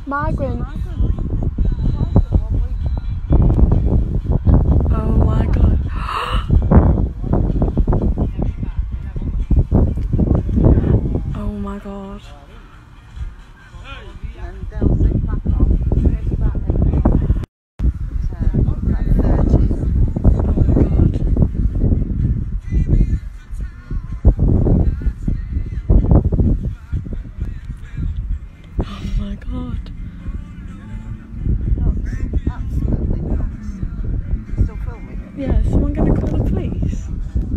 Migrants. Oh my god. Oh my god. Oh my god. Absolutely nuts. Still filming? Yeah, is someone gonna call the police?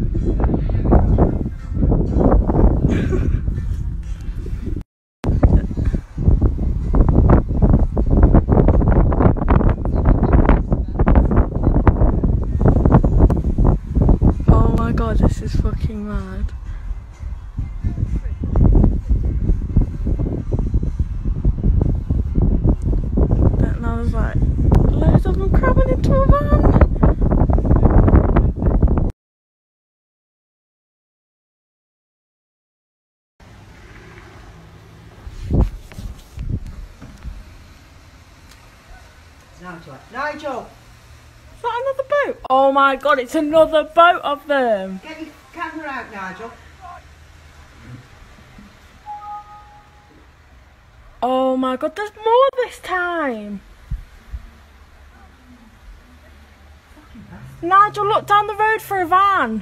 Oh my god, this is fucking mad. And I was like, loads of them cramming into a van. Nigel! Is that another boat? Oh my god, it's another boat of them. Get your camera out, Nigel. Oh my god, there's more this time. Nigel, look down the road for a van.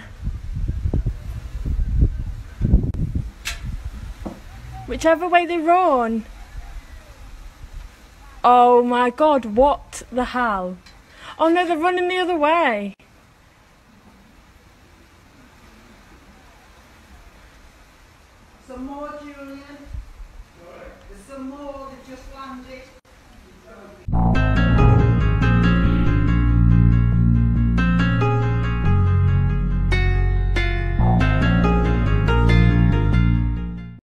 Whichever way they run. Oh my god, what the hell? Oh no, they're running the other way. Some more, Julian. There's some more that just landed.